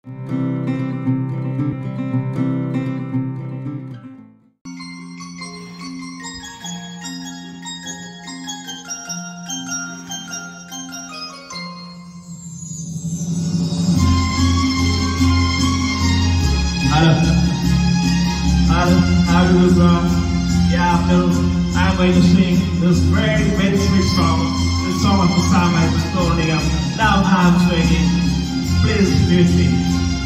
Yeah, I'm going to sing this very, very sweet song. This song of the song I was calling up. Now I'm singing. Please do it.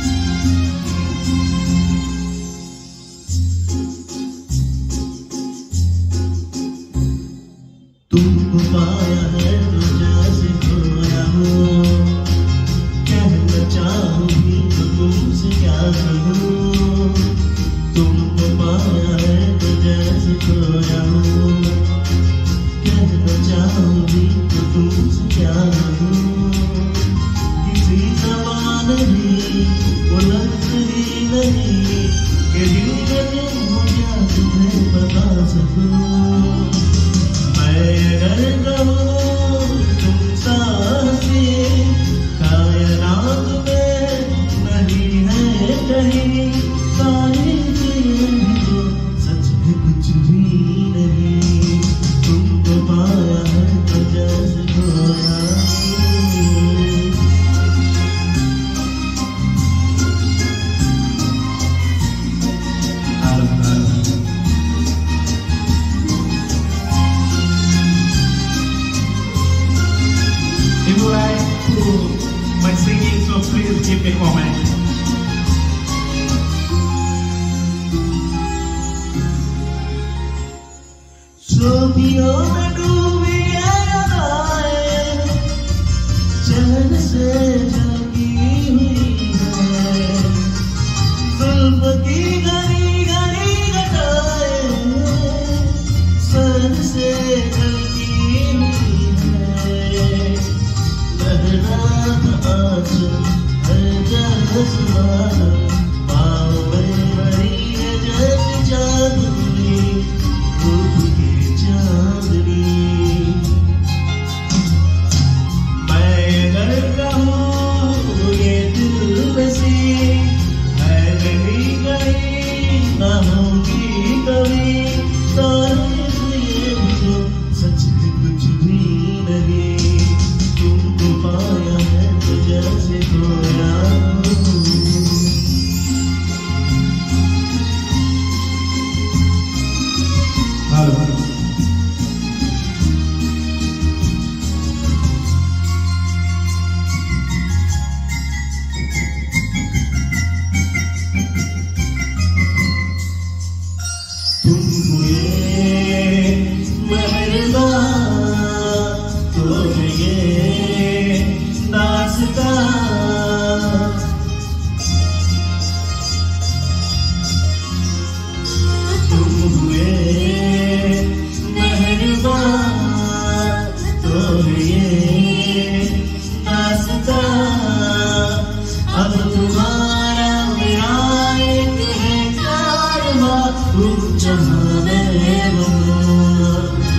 तुमको पाया है तो जैसे खोया हो, कहना चाहूंगी तो तुमसे क्या कहूँ। तुमको पाया है तो जैसे खोया हो, कहना चाहूंगी तो तुमसे क्या कहूँ। किसी ज़बान नहीं वो लफ्ज़ ही नहीं कि दिल में तुम हो क्या तुम्हें बता सकूँ। अगर कहूँ तुम सांसें कायनात में नहीं है कहीं, सारी चीज़ें सच है कुछ भी नहीं। तुमको पाया है तो जैसे खोया। My singing, so please give me a comment. शोभियों में डूबी यादें चैन से जगी हुई है, जुल्फ की घनी घनी घटाएं सर से जगी हुई है। लहराता आज हर जज्बात पाँव में भरी है जैसे चांदनी, रूप की चांदनी। मैं अगर कहूँ ये दिल बसी है नहीं कहीं, ना होगी कभी तारीफ ये जो सच है कुछ भी नहीं। तुमको पाया है तो जैसे खोया। तुम हुए मेहरबान तो ये दास्तां, तुम हुए मेहरबान तो ये दास्तां। अब तुम्हारा मेरा एक है कारवां, तुम जहाँ में बनो।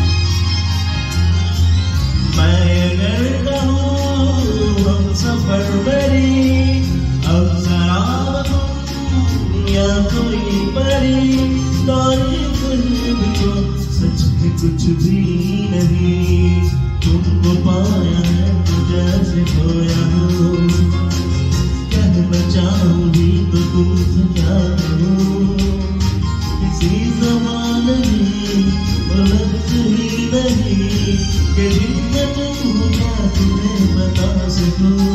मैं अगर कहूँ हम सफर बरी, अब जरा तुम या कोई परी, तारीफ को सच है कुछ भी नहीं। तुमको पाया है तो जैसे खोया हो, कहना चाहूंगी तो तुमसे क्या कहूँ। किसी ज़बान नहीं वो लफ्ज़ ही नहीं कि दिल में तुम हो क्या तुम्हें बता सकूँ।